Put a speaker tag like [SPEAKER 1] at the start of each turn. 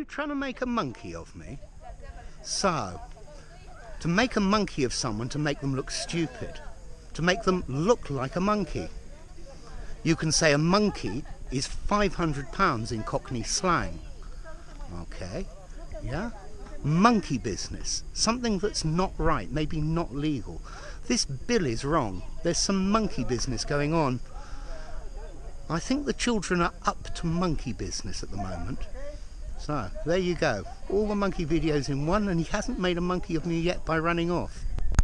[SPEAKER 1] trying to make a monkey of me. So, to make a monkey of someone, to make them look stupid, to make them look like a monkey, you can say a monkey is £500 in Cockney slang. Okay, yeah? Monkey business, something that's not right, maybe not legal. This bill is wrong. There's some monkey business going on. I think the children are up to monkey business at the moment. So, there you go. All the monkey videos in one, and he hasn't made a monkey of me yet by running off.